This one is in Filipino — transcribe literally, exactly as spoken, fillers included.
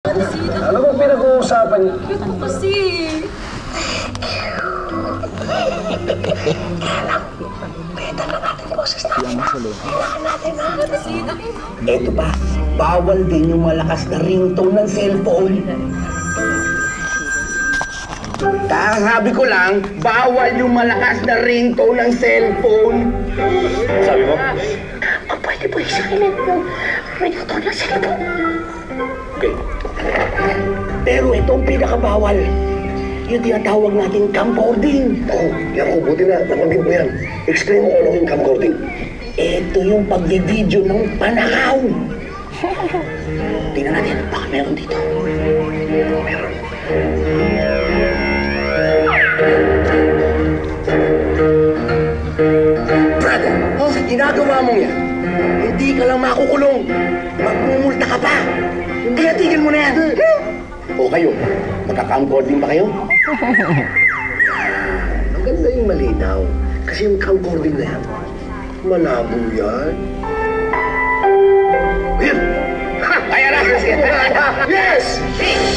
Ano bang pinag-uusapan niyo? Ito kasi. Pwede na natin boses natin. Kailangan natin na. Eto pa, bawal din yung malakas na ringtone ng cellphone. Sabi ko lang, bawal yung malakas na ringtone ng cellphone. Sabi mo? Kung pwede po isakilin yung ringtone ng cellphone. Okay. Pero ito ang pinakabawal. Yung tinatawag nating camcording. Oo, yan ko. Buti na. Nabanggit mo yan. Explain mo ano yung camcording. Ito yung pag-video ng panakaw. Tingnan natin, baka meron dito. Meron. Brother, oh, sa ginagawa mong yan, hindi ka lang makukulong. Magmumulta ka pa. Kaya tigil mo na yan. O kayo, magka-camcording ba kayo? Ang ganda yung malinaw. Kasi yung camcording na yan, malabo yan. Ayan! Ha! Ayan na! Yes!